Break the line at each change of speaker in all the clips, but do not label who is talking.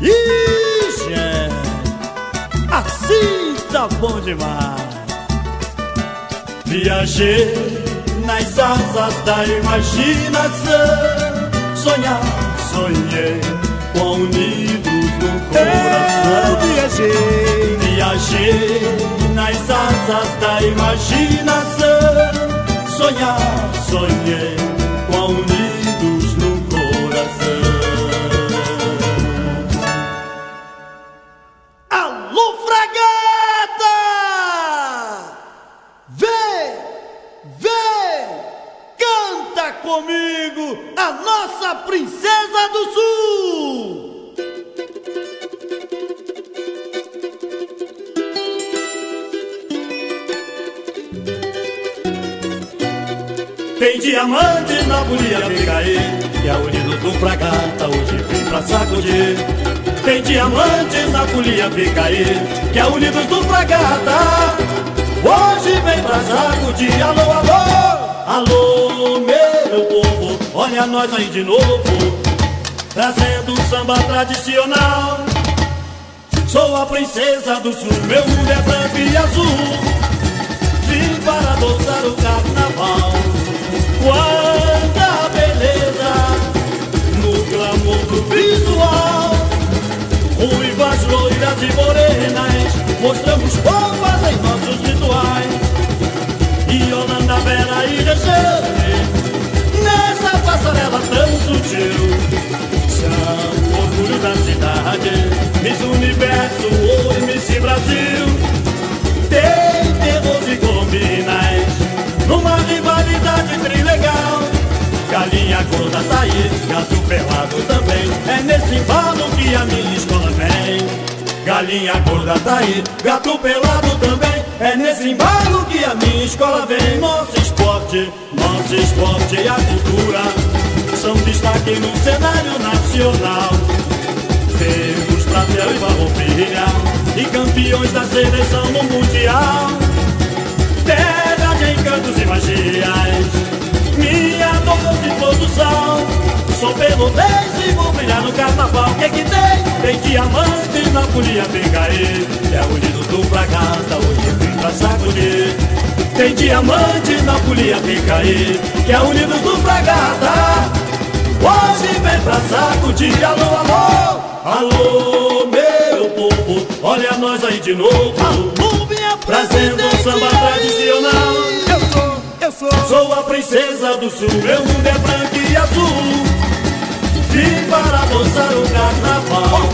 Ixi, assim tá bom demais. Viajei nas asas da imaginação, sonhar, sonhei com unidos no coração. Viajei nas asas da imaginação, sonhar, sonhei com unidos no coração. Alô, Fragata! Vem, vem, canta comigo a nossa princesa do sul. Tem diamantes na folia Picaí, que é unidos do Fragata hoje vem pra sacudir. Tem diamantes na folia Picaí, que é unidos do Fragata hoje vem pra sacudir. Alô, alô, alô, meu povo, olha nós aí de novo, trazendo um samba tradicional. Sou a princesa do sul, meu mundo é branco e azul, vim para adoçar o carnaval. Quanta beleza no glamour do visual, ruivas, loiras e morenas, mostramos pompas em nossos rituais. E Yolanda, Vera e Rejane, nessa passarela tão sutil, são o orgulho da cidade, Miss Universo, Oi, Miss Brasil. Tem terrores e colombinas numa rivalidade trilegal. Galinha gorda tá aí, gato pelado também, é nesse embalo que a minha escola vem. Galinha gorda tá aí, gato pelado também, é nesse embalo que a minha escola vem. Nosso esporte e a cultura são destaque no cenário nacional. Temos Pratel e Farroupilha e campeões da seleção no mundial. Terra de encantos e magias, minha doce produção. Sou pelotense e vou brilhar no carnaval. O que que tem? Tem diamantes na folia Picaí, é unidos do Fragata hoje vem pra sacudir. Tem diamantes na folia Picaí, que é unidos do Fragata hoje vem pra sacudir. Alô, alô, alô, meu povo, olha nós aí de novo, trazendo um samba tradicional. Sou a princesa do sul, meu mundo é branco e azul, vim para adoçar o carnaval.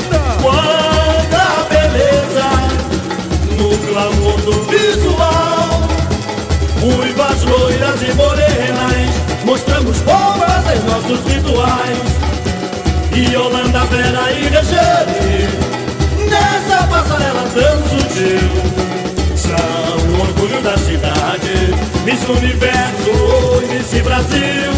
Quanta beleza no glamour do visual, ruivas, loiras e morenas, mostramos bombas em nossos rituais. E Yolanda, Vera e Rejane, nessa passarela tão sutil, são o orgulho da cidade, Miss Universo, Oi, Miss Brasil.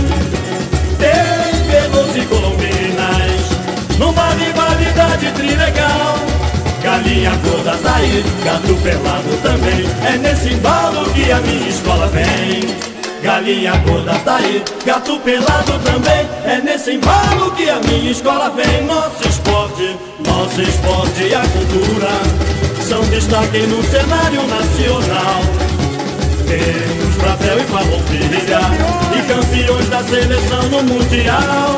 Tem pelos e colombinas numa rivalidade trilegal. Galinha gorda tá aí, gato pelado também, é nesse embalo que a minha escola vem. Galinha gorda tá aí, gato pelado também, é nesse embalo que a minha escola vem. Nosso esporte e a cultura são destaque no cenário nacional. Temos Pratel e Farroupilha e campeões da seleção no mundial.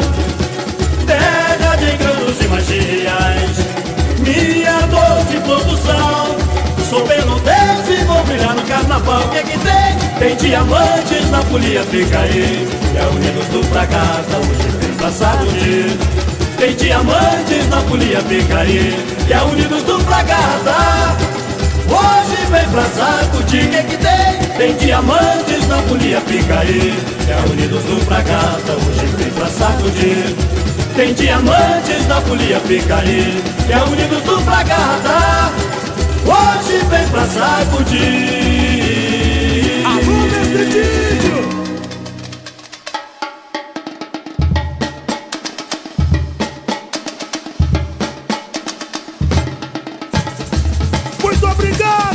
Terra de encantos e magias, minha doce produção. Sou pelotense e vou brilhar no carnaval. O que que tem? Tem diamantes na folia Picaí, é unidos do Fragata hoje vem pra sacudir. Tem diamantes na folia Picaí, que é unidos do Fragata hoje vem pra sacudir. O que que tem? Tem diamantes na folia Picaí, que é unidos do Fragata hoje vem pra sacudir. Tem diamantes na folia Picaí, que é unidos do Fragata hoje vem pra sacudir.
Alô, mestre Didio! Muito obrigado!